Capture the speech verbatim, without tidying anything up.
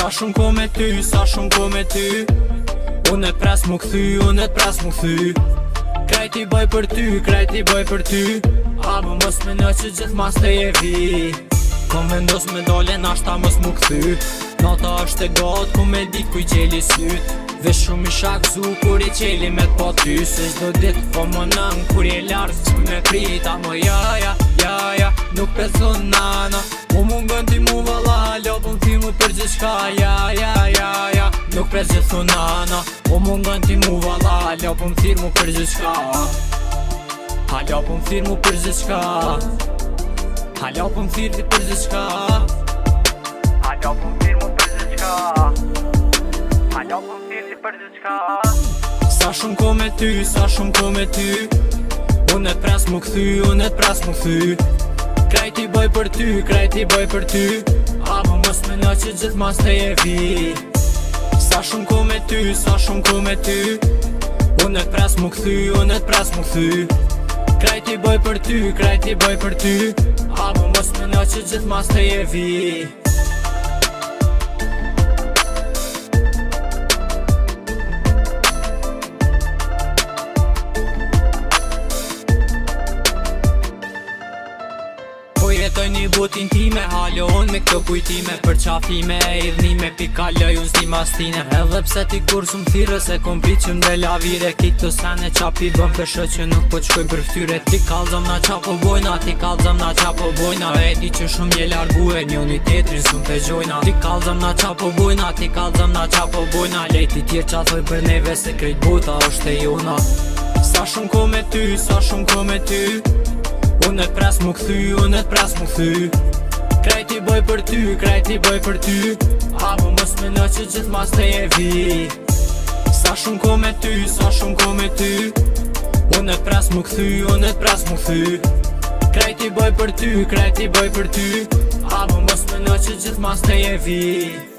Sa shumë ko me ty, sa shumë ko me ty. Unë e pres mu këthy, unë e pres mu këthy. Krejt i bëj për ty, krejt i bëj për ty. Abo mos me në që gjithë mas të je vi. Kom vendos me dole nashta mos mu këthy. Nata është e gatë ku me dit ku i gjeli syt. Vesh shumë i shakzu kur i qeli me t'pa ty. Se gjdo dit po më nën kur je lartë që me prita. Mo ja ja ja ja nuk peson nana. U mungën ti mu valla lopën ti mu për gjithka. Ja ja ja ja nuk pres gjithu nana. U mungën ti mu valla lopën thirë mu për gjithka. Ha lopën thirë mu për gjithka. Ha lopën thirë ti për gjithka. Ha lopën thirë mu për gjithka. Ha lopën thirë ti për gjithka. Sa shumë ko me ty, sa shumë ko me ty. Unë e pres mu këthy, unë e pres mu këthy. Krejt i bëj për ty, krejt i bëj për ty. Abo mos me në që gjithë mas të je vi. Sa shumë ko me ty, sa shumë ko me ty. Unë e pres mu këthy, unë e pres mu këthy. Krejt i bëj për ty, krejt i bëj për ty. Abo mos me në që gjithë mas të je vi. Jetoj një botin time, halo unë me këto kujtime. Për qafime e idhnime, pikalloj unë s'ni mastine. Edhe pse ti kur s'm thire, se kom prit që m'de lavire. Kito sene qapi bëm për shë që nuk po t'shkojnë për ftyre. Ti kalzëm na qa po bojna, ti kalzëm na qa po bojna. E di që shumë je largue, njoni tjetrin s'm pe gjojna. Ti kalzëm na qa po bojna, ti kalzëm na qa po bojna. Lejti tjerë qa thoj për neve, se krejt bota është e jona. Sa shumë ko me ty, sa shumë ko me ty. Unë e pres mu këthy, unë e pres mu këthy. Krejt i bëj për ty, krejt i bëj për ty. Abo mos me në që gjithë mas të je vi. Sa shumë ko me ty, sa shumë ko me ty. Unë e pres mu këthy, unë e pres mu këthy. Krejt i bëj për ty, krejt i bëj për ty. Abo mos me në që gjithë mas të je vi.